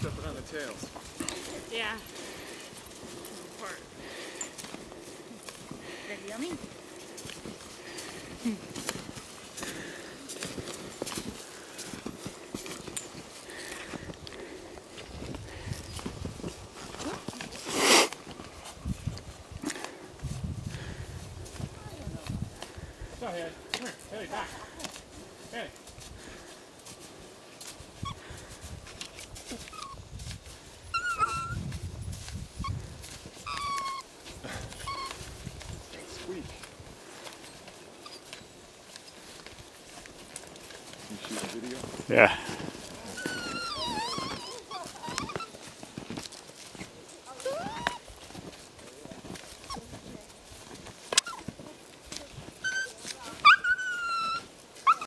Stepping on the tails. Yeah. Part. Very yummy. Go ahead. Come here. Hey, back. Hey. Squeak. Can you shoot a video? Yeah.